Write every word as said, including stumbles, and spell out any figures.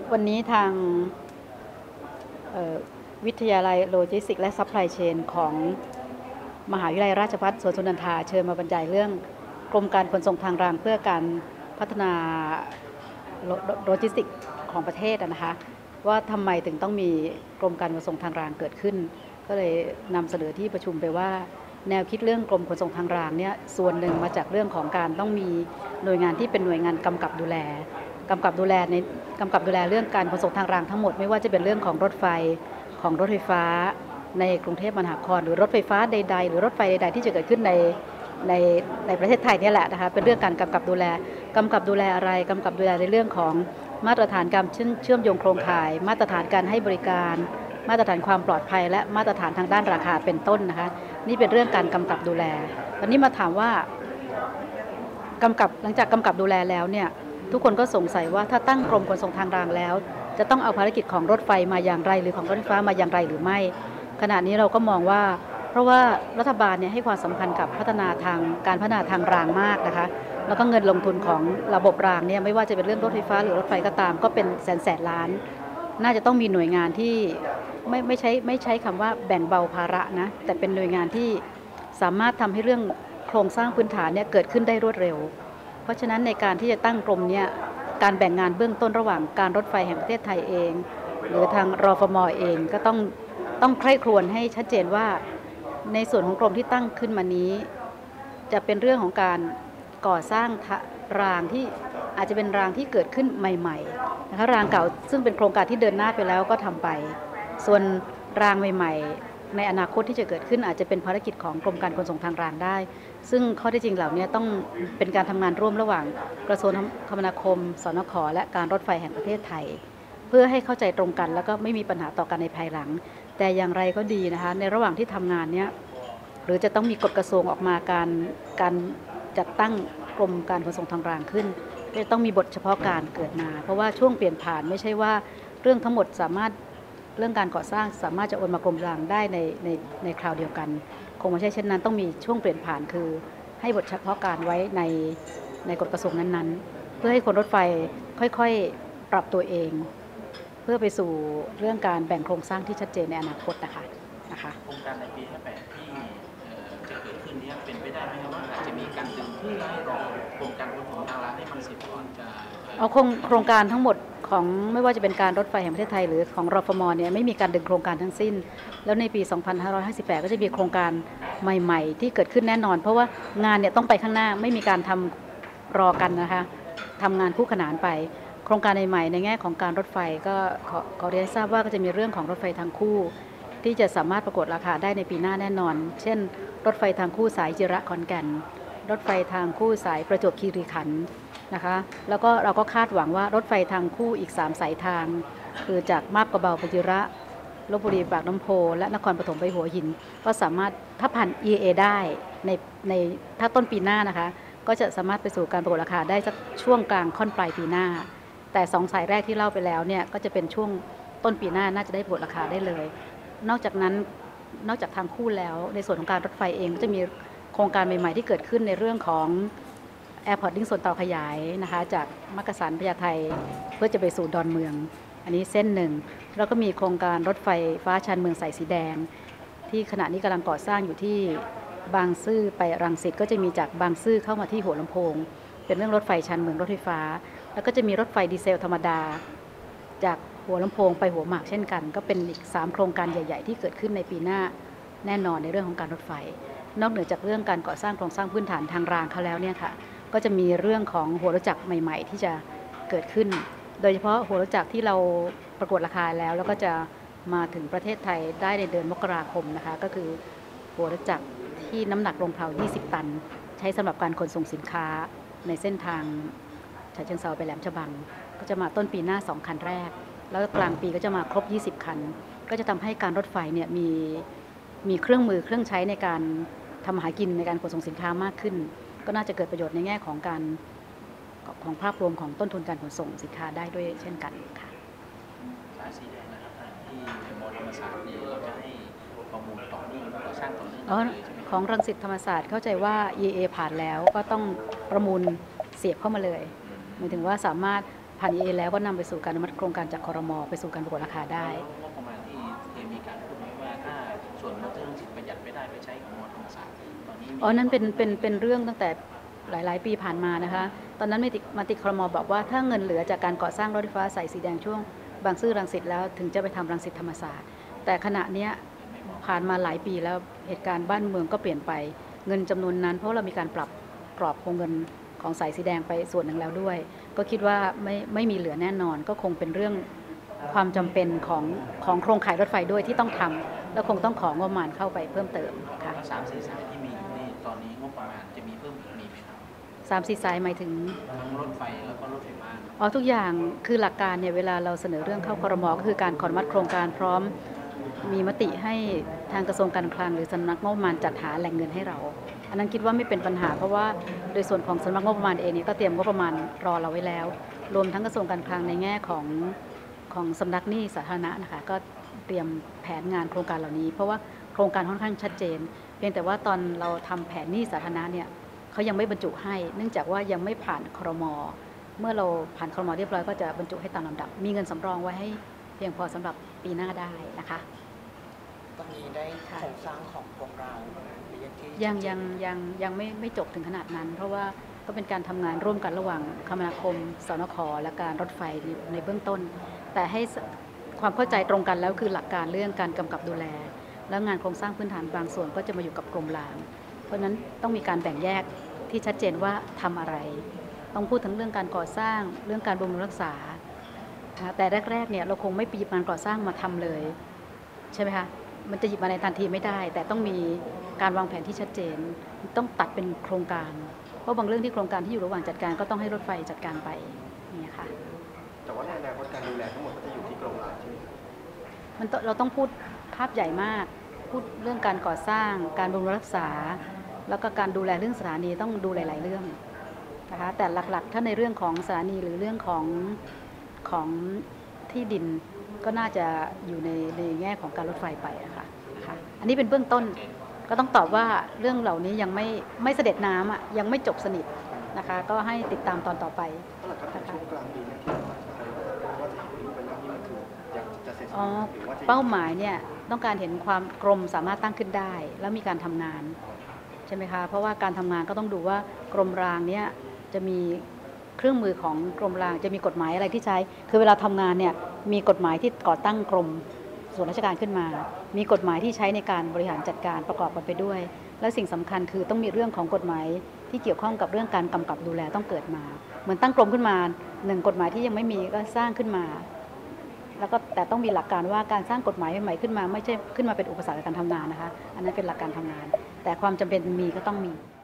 วันนี้ทางวิทยาลัยโลจิสติกส์และซัพพลายเชนของมหาวิทยาลัยราชภัฏสวนสุนันทาเชิญมาบรรยายเรื่องกรมการขนส่งทางรางเพื่อการพัฒนาโลจิสติกส์ของประเทศนะคะว่าทำไมถึงต้องมีกรมการขนส่งทางรางเกิดขึ้นก็เลยนำเสนอที่ประชุมไปว่าแนวคิดเรื่องกรมขนส่งทางรางเนี่ยส่วนหนึ่งมาจากเรื่องของการต้องมีหน่วยงานที่เป็นหน่วยงานกำกับดูแลกำกับดูแลในกำกับดูแลเรื่องการขนส่งทางรางทั้งหมดไม่ว่าจะเป็นเรื่องของรถไฟของรถไฟฟ้าในกรุงเทพมหานครหรือรถไฟฟ้าใดๆหรือรถไฟใดๆที่จะเกิดขึ้นในในในประเทศไทยนี่แหละนะคะเป็นเรื่องการกำกับดูแลกำกับดูแลอะไรกำกับดูแลในเรื่องของมาตรฐานการเชื่อมโยงโครงข่ายมาตรฐานการให้บริการมาตรฐานความปลอดภัยและมาตรฐานทางด้านราคาเป็นต้นนะคะนี่เป็นเรื่องการกำกับดูแลวันนี้มาถามว่ากำกับหลังจากกำกับดูแลแล้วเนี่ยทุกคนก็สงสัยว่าถ้าตั้งกรมขนส่งทางรางแล้วจะต้องเอาภารกิจของรถไฟมาอย่างไรหรือของรถไฟฟ้ามาอย่างไรหรือไม่ขณะนี้เราก็มองว่าเพราะว่ารัฐบาลเนี่ยให้ความสำคัญกับพัฒนาทางการพัฒนาทางรางมากนะคะแล้วก็เงินลงทุนของระบบรางเนี่ยไม่ว่าจะเป็นเรื่องรถไฟฟ้าหรือรถไฟก็ตามก็เป็นแสนแสนล้านน่าจะต้องมีหน่วยงานที่ไม่ไม่ใช้ไม่ใช้คำว่าแบ่งเบาภาระนะแต่เป็นหน่วยงานที่สามารถทำให้เรื่องโครงสร้างพื้นฐานเนี่ยเกิดขึ้นได้รวดเร็วเพราะฉะนั้นในการที่จะตั้งกรมเนี่ยการแบ่งงานเบื้องต้นระหว่างการรถไฟแห่งประเทศไทยเองหรือทางรฟม.เองก็ต้องต้องใคร่ครวญให้ชัดเจนว่าในส่วนของกรมที่ตั้งขึ้นมานี้จะเป็นเรื่องของการก่อสร้างรางที่อาจจะเป็นรางที่เกิดขึ้นใหม่ๆนะคะรางเก่าซึ่งเป็นโครงการที่เดินหน้าไปแล้วก็ทำไปส่วนรางใหม่ๆในอนาคตที่จะเกิดขึ้นอาจจะเป็นภารกิจของกรมการขนส่งทางรางได้ซึ่งข้อที่จริงเหล่านี้ต้องเป็นการทำงานร่วมระหว่างกระทรวงคมนาคมสนข.และการรถไฟแห่งประเทศไทยเพื่อให้เข้าใจตรงกันแล้วก็ไม่มีปัญหาต่อกันในภายหลังแต่อย่างไรก็ดีนะคะในระหว่างที่ทำงานเนี้ยหรือจะต้องมีกฎกระทรวงออกมาการการจัดตั้งกรมการขนส่งทางรางขึ้นจะต้องมีบทเฉพาะการเกิดมาเพราะว่าช่วงเปลี่ยนผ่านไม่ใช่ว่าเรื่องทั้งหมดสามารถเรื่องการก่อสร้างสามารถจะโอนมากรมรางได้ในในในคราวเดียวกันคงไม่ใช่เช่นนั้นต้องมีช่วงเปลี่ยนผ่านคือให้บทเฉพาะการไว้ในในกฎกระทรวงนั้นๆเพื่อให้คนรถไฟค่อยๆปรับตัวเองเพื่อไปสู่เรื่องการแบ่งโครงสร้างที่ชัดเจนในอนาคตนะคะนะคะโครงการในปีห้าแปดที่จะเกิดขึ้นนี้เป็นไปได้ไหมครับว่าอาจจะมีการดึงเพื่อให้รอโครงการขนส่งทางรางให้มันเสร็จก่อนจะเอาโครงการทั้งหมดของไม่ว่าจะเป็นการรถไฟแห่งประเทศไทยหรือของรฟม.เนี่ยไม่มีการดึงโครงการทั้งสิ้นแล้วในปีสองพันห้าร้อยห้าสิบแปดก็จะมีโครงการใหม่ๆที่เกิดขึ้นแน่นอนเพราะว่างานเนี่ยต้องไปข้างหน้าไม่มีการทำรอกันนะคะทำงานคู่ขนานไปโครงการใหม่ๆในแง่ของการรถไฟก็ขอขอเรียนทราบว่าก็จะมีเรื่องของรถไฟทางคู่ที่จะสามารถประกวดราคาได้ในปีหน้าแน่นอนเช่นรถไฟทางคู่สายจิระขอนแก่นรถไฟทางคู่สายประจวบคีรีขันธ์นะคะแล้วก็เราก็คาดหวังว่ารถไฟทางคู่อีกสามสายทางคือจากมาบกระเบาไปจิระลพบุรีปากน้ำโพและนครปฐมไปหัวหินก็สามารถถ้าผ่าน อี เอ ได้ในในถ้าต้นปีหน้านะคะก็จะสามารถไปสู่การประกวดราคาได้สักช่วงกลางค่อนปลายปีหน้าแต่สองสายแรกที่เล่าไปแล้วเนี่ยก็จะเป็นช่วงต้นปีหน้าน่าจะได้ประกวดราคาได้เลยนอกจากนั้นนอกจากทางคู่แล้วในส่วนของการรถไฟเองก็จะมีโครงการใหม่ๆที่เกิดขึ้นในเรื่องของแอร์พอร์ตลิงก์ส่วนต่อขยายนะคะจากมักกะสันพญาไทเพื่อจะไปสู่ดอนเมืองอันนี้เส้นหนึ่งแล้วก็มีโครงการรถไฟฟ้าชานเมืองสายสีแดงที่ขณะนี้กำลังก่อสร้างอยู่ที่บางซื่อไปรังสิตก็จะมีจากบางซื่อเข้ามาที่หัวลำโพงเป็นเรื่องรถไฟชานเมืองรถไฟฟ้าแล้วก็จะมีรถไฟดีเซลธรรมดาจากหัวลำโพงไปหัวหมากเช่นกันก็เป็นอีกสามโครงการใหญ่ๆที่เกิดขึ้นในปีหน้าแน่นอนในเรื่องของการรถไฟนอกเหนือจากเรื่องการก่อสร้างโครงสร้างพื้นฐานทางรางเขาแล้วเนี่ยค่ะก็จะมีเรื่องของหัวรถจักรใหม่ๆที่จะเกิดขึ้นโดยเฉพาะหัวรถจักรที่เราประกวดราคาแล้วแล้วก็จะมาถึงประเทศไทยได้ในเดือนมกราคมนะคะก็คือหัวรถจักรที่น้ำหนักลงเพลายี่สิบตันใช้สำหรับการขนส่งสินค้าในเส้นทางฉะเชิงเทราไปแหลมฉบังก็จะมาต้นปีหน้าสองคันแรกแล้วกลางปีก็จะมาครบยี่สิบคันก็จะทำให้การรถไฟเนี่ยมีมีเครื่องมือเครื่องใช้ในการทำหากินในการขนส่งสินค้ามากขึ้นก็น่าจะเกิดประโยชน์ในแง่ของการของภาพรวมของต้นทุนการขนส่งสินค้าได้ด้วยเช่นกันค่ะสายสีแดงนะครับที่มอธรรมศาสตร์เนี่ยเราจะให้ข้อมูลต่อเนื่องก่อสร้างต่อเนื่องของรังสิตธรรมศาสตร์เข้าใจว่า อี เอ ผ่านแล้วก็ต้องประมูลเสียบเข้ามาเลยหมายถึงว่าสามารถผ่าน อี เอ แล้วก็นำไปสู่การอนุมัติโครงการจากครม.ไปสู่การประกวดราคาได้งบประมาณที่เคยมีการพูดไว้ว่าถ้าส่วนลดเรื่องสิทธิประหยัดไม่ได้ไปใช้ของมอธรรมศาสตร์ตอนนี้มีอ๋อนั่นเป็นเป็นเป็นเรื่องตั้งแต่หลายๆ ปีผ่านมานะคะตอนนั้นมติมติครม.บอกว่าถ้าเงินเหลือจากการก่อสร้างรถไฟฟ้าสายสีแดงช่วงบางซื่อรังสิตแล้วถึงจะไปทำรังสิตธรรมศาสตร์แต่ขณะเนี้ยผ่านมาหลายปีแล้วเหตุการณ์บ้านเมืองก็เปลี่ยนไปเงินจำนวนนั้นเพราะเรามีการปรับกรอบวงเงินของสายสีแดงไปส่วนหนึ่งแล้วด้วยก็คิดว่าไม่ไม่มีเหลือแน่นอนก็คงเป็นเรื่องความจำเป็นของของโครงข่ายรถไฟด้วยที่ต้องทำแล้วคงต้องของงบประมาณเข้าไปเพิ่มเติมค่ะสามสี่สายที่มีอยู่นี่ตอนนี้งบประมาณจะมีเพิ่มอีกมีไหมครับสามสี่สายหมายถึงทั้งรถไฟแล้วก็รถไฟฟ้าอ๋อทุกอย่างคือหลักการเนี่ยเวลาเราเสนอเรื่องเข้าครม.ก็คือการขออนุมัติโครงการพร้อมมีมติให้ทางกระทรวงการคลังหรือสำนักงบประมาณจัดหาแหล่งเงินให้เราอันนั้นคิดว่าไม่เป็นปัญหาเพราะว่าโดยส่วนของสำนักงบประมาณเองเนี่ยก็เตรียมงบประมาณรอเราไว้แล้วรวมทั้งกระทรวงการคลังในแง่ของของสำนักหนี้สาธารณะนะคะก็เตรียมแผนงานโครงการเหล่านี้เพราะว่าโครงการค่อนข้างชัดเจนเพียงแต่ว่าตอนเราทำแผนหนี้สาธารณะเนี่ยเขายังไม่บรรจุให้เนื่องจากว่ายังไม่ผ่านครม.เมื่อเราผ่านครม.เรียบร้อยก็จะบรรจุให้ตามลำดับมีเงินสำรองไว้ให้เพียงพอสำหรับปีหน้าได้นะคะตอนนี้ได้โครงสร้างของโครงรางหรือยังที่ยังยังยังยังไม่ไม่จบถึงขนาดนั้น เพราะว่าก็เป็นการทำงานร่วมกันระหว่างคมนาคมสนค.และการรถไฟในเบื้องต้น แต่ให้ความเข้าใจตรงกันแล้วคือหลักการเรื่องการกำกับดูแล แล้วงานโครงสร้างพื้นฐานบางส่วนก็จะมาอยู่กับกรมรางเพราะฉะนั้นต้องมีการแบ่งแยกที่ชัดเจนว่าทำอะไรต้องพูดถึงเรื่องการก่อสร้างเรื่องการบำรุงรักษาแต่แรกๆเนี่ยเราคงไม่ไปหยิบงานก่อสร้างมาทำเลยใช่ไหมคะมันจะหยิบมาในทันทีไม่ได้แต่ต้องมีการวางแผนที่ชัดเจนต้องตัดเป็นโครงการเพราะบางเรื่องที่โครงการที่อยู่ระหว่างจัดการก็ต้องให้รถไฟจัดการไปนี่ค่ะแต่ว่าในอนาคตการดูแลทั้งหมดก็จะอยู่ที่กรมรางใช่ไหมมันเราต้องพูดภาพใหญ่มากพูดเรื่องการก่อสร้างการบำรุงรักษาแล้วก็การดูแลเรื่องสถานีต้องดูหลายๆเรื่องนะคะแต่หลักๆถ้าในเรื่องของสถานีหรือเรื่องของของที่ดินก็น่าจะอยู่ในในแง่ของการรถไฟไปนะคะนะคะอันนี้เป็นเบื้องต้นก็ต้องตอบว่าเรื่องเหล่านี้ยังไม่ไม่เสด็จน้ำอ่ะยังไม่จบสนิทนะคะก็ให้ติดตามตอนต่อไปก็หลักการช่วงกลางปีนี้ที่ว่าจะเห็นรูปเป็นแบบนี้มันคืออยากจะเสร็จอ๋อหรือว่าจะเป้าหมายเนี่ยต้องการเห็นความกรมสามารถตั้งขึ้นได้แล้วมีการทำงานใช่ไหมคะเพราะว่าการทำงานก็ต้องดูว่ากรมรางเนี่ยจะมีเครื่องมือของกรมรางจะมีกฎหมายอะไรที่ใช้คือเวลาทำงานเนี่ยมีกฎหมายที่ก่อตั้งกรมส่วนราชการขึ้นมา มีกฎหมายที่ใช้ในการบริหารจัดการประกอบกันไปด้วยและสิ่งสำคัญคือต้องมีเรื่องของกฎหมายที่เกี่ยวข้องกับเรื่องการกำกับดูแลต้องเกิดมาเหมือนตั้งกรมขึ้นมาหนึ่งกฎหมายที่ยังไม่มีก็สร้างขึ้นมาแล้วก็แต่ต้องมีหลักการว่าการสร้างกฎหมายใหม่ขึ้นมาไม่ใช่ขึ้นมาเป็นอุปสรรคในการทำงานนะคะอันนั้นเป็นหลักการทำงานแต่ความจำเป็นมีก็ต้องมี